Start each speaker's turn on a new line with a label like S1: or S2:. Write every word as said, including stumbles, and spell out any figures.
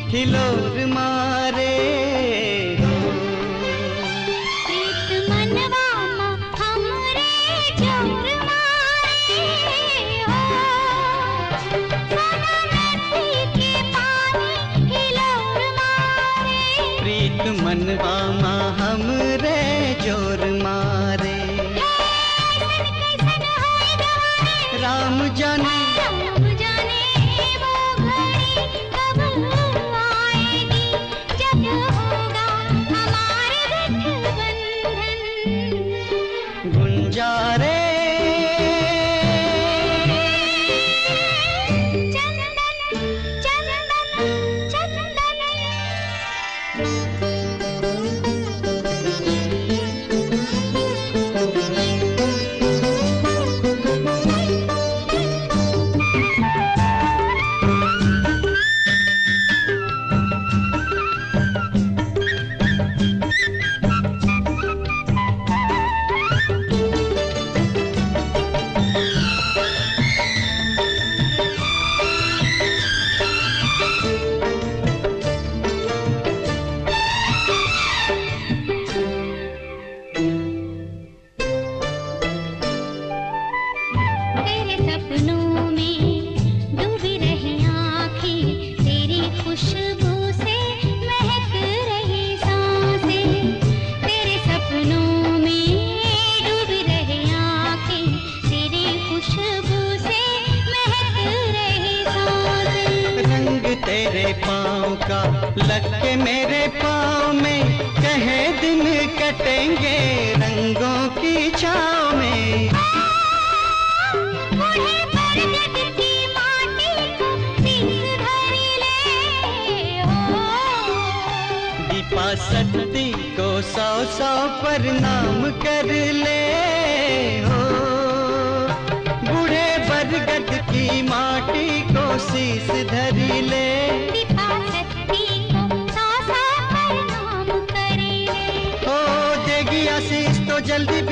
S1: हिलोर मारे हो।
S2: प्रीत मनवा हमरे जोर मारे हो। सोना नदी के पानी हिलोर मारे।
S1: प्रीत मनवा हमरे जोर मारे। राम जाने
S2: राम जाने वो घड़ी कब आएगी, जब होगा हमारे गठबंधन।
S1: गुंजारे
S2: चंदन चंदन चंदन। तेरे सपनों में डूबी रही आँखें, तेरी खुशबू से महक रही सांसें। तेरे सपनों में डूबी रही आँखें, तेरी खुशबू से महक रही सांसें।
S1: रंग तेरे पाँव का लग के मेरे पाँव में, कहे दिन कटेंगे रंगों की छाँव में।
S2: बूढ़े बरगद की माटी को सीस धरी ले हो।
S1: दीपा सती को सौ सौ प्रणाम कर ले हो। बूढ़े बरगद की माटी को शीस धरी ले।
S2: दीपा सती को सौ सौ प्रणाम करे।
S1: हो देगी आशीष तो जल्दी